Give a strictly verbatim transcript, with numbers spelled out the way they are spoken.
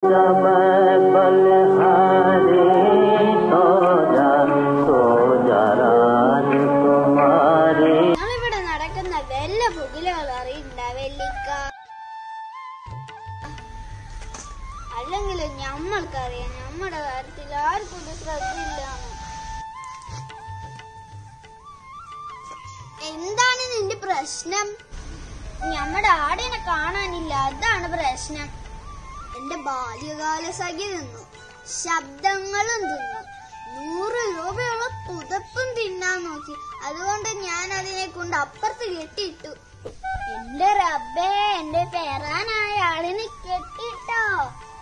നമ്മളിവിടെ നടക്കുന്ന വല്ല പുകിലുകൾ അറിയണ്ടാവല്ലിക്ക. അല്ലെങ്കിലും ഞമ്മൾക്കറിയാം നമ്മുടെ കാര്യത്തിൽ ആർക്കും ഒരു ശ്രദ്ധയില്ല. എന്താണ് നിന്റെ പ്രശ്നം? നമ്മുടെ ആടിനെ കാണാനില്ല, അതാണ് പ്രശ്നം. എന്റെ ബാല്യകാല സഖി തിന്നു, ശബ്ദങ്ങളും തിന്നു, നൂറ് രൂപയുള്ള പുതപ്പും തിന്നാൻ നോക്കി. അതുകൊണ്ട് ഞാൻ അതിനെ കൊണ്ട് അപ്പുറത്ത് കെട്ടിയിട്ടു. എന്റെ റബ്ബേ, എന്റെ പേരാനായ ആളിനെ കെട്ടിട്ടോ.